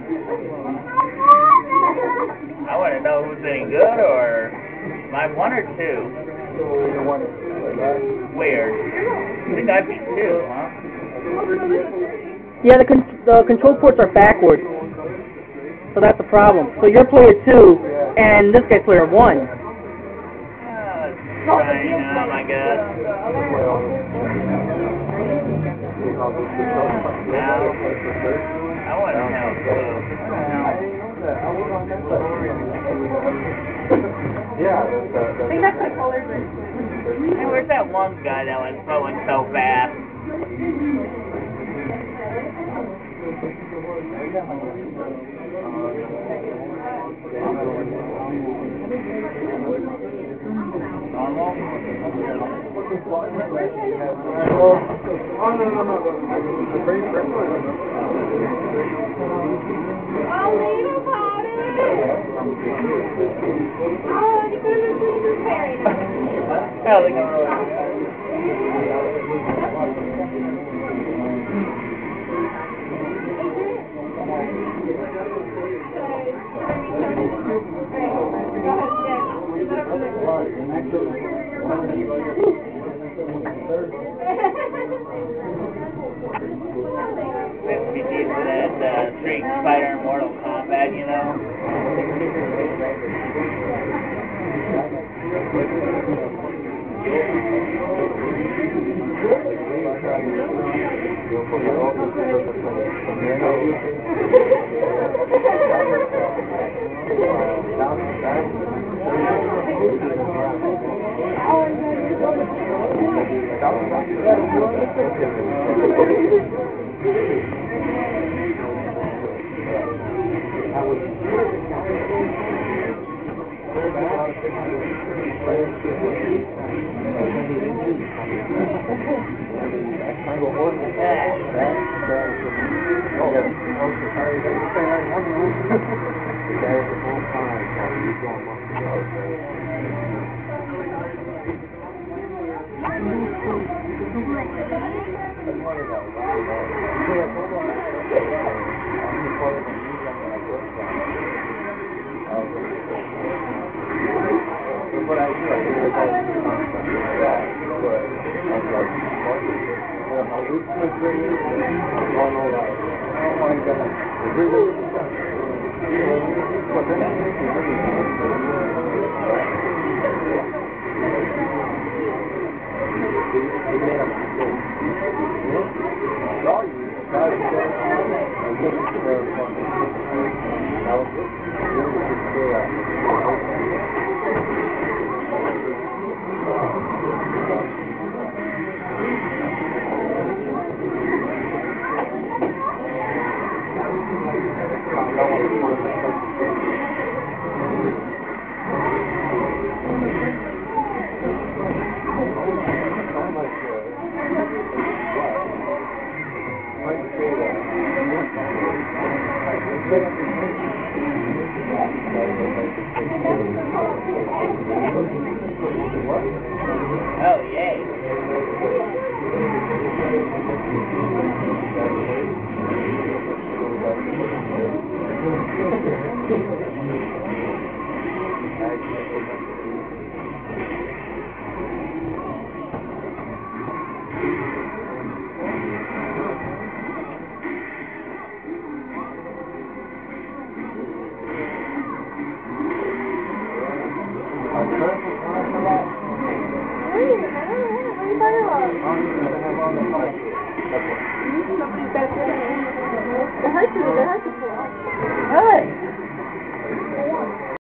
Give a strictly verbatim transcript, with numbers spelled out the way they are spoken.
I want to know who's any good, or am I one or two? Weird. I think I'd be two, huh? Yeah, the con the control ports are backwards, so that's the problem. So you're player two, and this guy's player one. Uh, trying um, I guess. Now, I want to know blue. Yeah, I think that's the colors. Hey, where's that one guy that was throwing so fast? Normal? Oh, no, no, no. Oh, little party! Oh, you could have been too fairy. Hell, they can We did for that uh, Street Fighter in Mortal Kombat, you know? Oh, yay. It hurts you, it hurts you.